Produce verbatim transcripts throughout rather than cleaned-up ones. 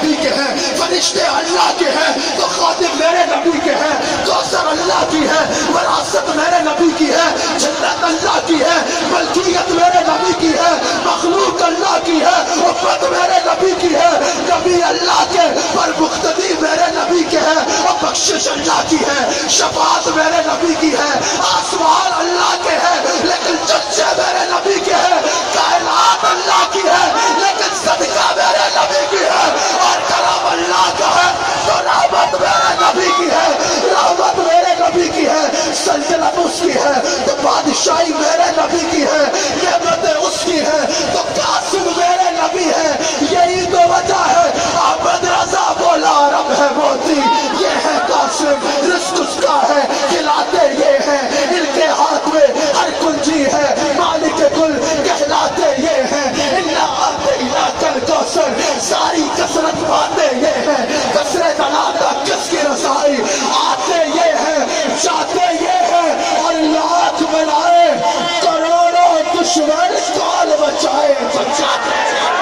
نبی کے ہیں، فرشتے اللہ کے ہیں تو خادم میرے نبی کے ہیں، کوثر اللہ کی ہے، وراثت میرے نبی کی ہے، جنت اللہ کی ہے، ملکیت میرے نبی کی ہے، مخلوق اللہ کی ہے، امت میرے نبی کی ہے، نبی اللہ کے پر مقتدی میرے نبی کے ہے، اور بخشش اللہ کی ہے، شفاعت میرے نبی کی ہے، آسمان اللہ کے ہے لیکن چچے میرے نبی کے ہے، کائنات اللہ کی ہے لیکن صدقہ میرے نبی کی ہے، اور کرم اللہ کا ہے تو رحمت میرے نبی کی ہے، رحمت میرے نبی کی ہے، سلطنت اس کی ہے تو بادشاہی میرے نبی کی ہے، نعمت اس کی ہے تو قاسم میرے نبی ہے، یہی تو وجہ ہے احمد رضا بولا رب ہے موتی، یہ ہے قاسم، رزق اس کا ہے، کھلاتے یہ ہیں، ان کے ہاتھ میں ہر کنجی ہے، مالک کل کہلاتے یہ ہیں، اللہ آتینا کل کوثر، ساری کثرت باتیں یہ ہیں، کثرت علاقہ کس کی رسائی، آتے یہ ہیں، جاتے یہ ہیں، اور لاکھ بلائے کروڑوں دشمن کال بچائے بچاتے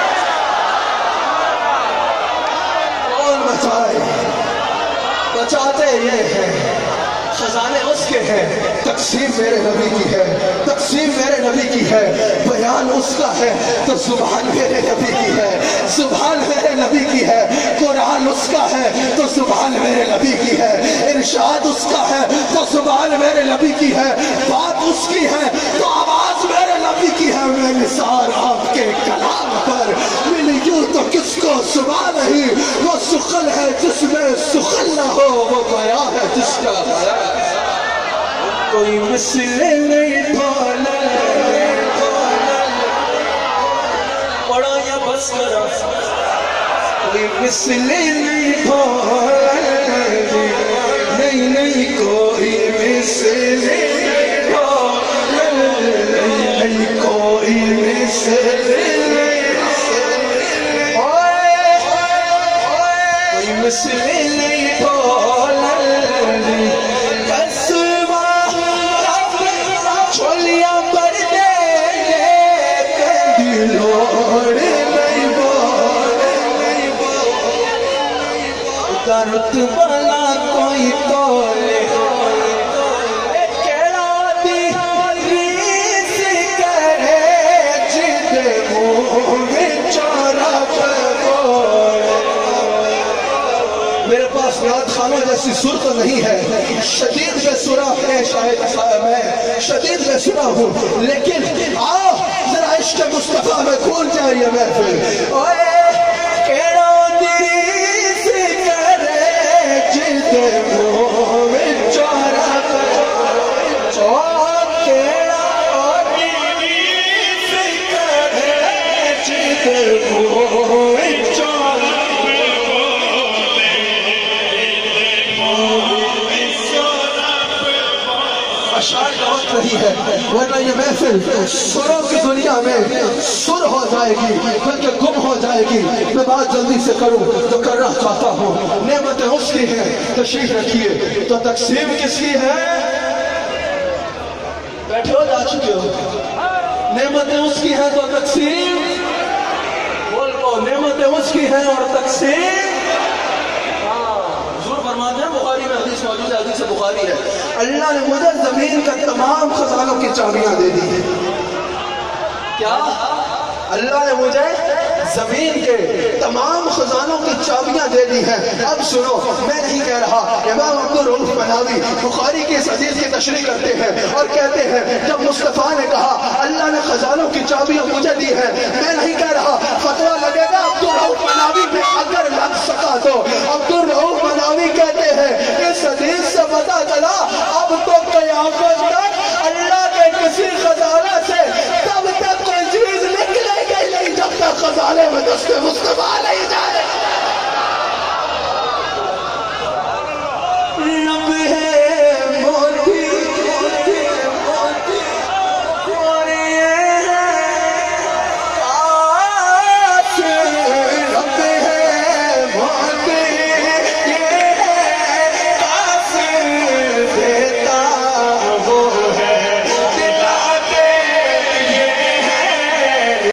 کون بچائے بچاتے یہ ہیں، خزانے اس کے ہیں، تقسیم میرے نبی کی ہے، تقسیم میرے نبی کی ہے، بیان اس کا ہے تو سبحان میرے نبی کی ہے، سبحان میرے نبی کی ہے، قرآن اس کا ہے تو سبحان میرے نبی کی ہے، ارشاد اس کا ہے تو سبحان میرے نبی کی ہے، بات اس کی ہے تو آواز میرے نبی کی ہے، میں نثار آپ کے کلام پر ملی یوں تو کس کو سبا نہیں، وہ سخن ہے جس میں سخن نہ ہو، وہ بیان ہے جس کا بیان کوئی مسئلے نہیں بھولا پڑا یا بس کرا، کوئی مسئلے نہیں بھولا نہیں نہیں کوئی مسئلے نہیں بھولا نہیں کوئی مسئلے کوئی مسئلے نہیں بھولا رتبلا کوئی تولے کیڑا دی ریس کرے جدے منہ چارہ بولے، میرے پاس یاد خانوں جیسی سر تو نہیں ہے، شدید بے سرا ہے شاید میں شدید بے سرا ہوں، لیکن آؤ ذرا عشق مصطفیٰ میں کھول جائیے محفل، اوے کیڑا دی رہی ہے ورنہ یہ محفل سروں کی دنیا میں سر ہو جائے گی بلکہ گم ہو جائے گی، میں بات جلدی سے کروں تو کرنا چاہتا ہوں، نعمتیں اس کی ہیں تشریف رکھیے تو تقسیم کس کی ہے، بیٹھے ہو جا چکے ہو، نعمتیں اس کی ہیں تو تقسیم بول کو، نعمتیں اس کی ہیں اور تقسیم بخاری میں حدیث موجود ہے، حدیث بخاری ہے، اللہ نے مجھے زمین کا تمام خزانوں کی چابیاں دے دی، کیا اللہ نے مجھے زمین کے تمام خزانوں کی چابیاں دے دی ہیں، اب سنو میں نہیں کہہ رہا، امام عبدالرؤف مناوی بخاری کی اس حدیث کی تشریح کرتے ہیں اور کہتے ہیں جب مصطفیٰ نے کہا اللہ نے خزانوں کی چابیاں مجھے دی ہیں، میں نہیں کہہ رہا فتویٰ لگے گا عبدالرؤف مناوی میں اگر لگ سکا تو، عبدالرؤف مناوی کہتے ہیں اس حدیث سے پتہ چلا اب تو قیامت تک اللہ کے کسی خزانہ سے تب تک کوئی چیز نکلے گی نہیں جب تک خزانے میں دست مصطفیٰ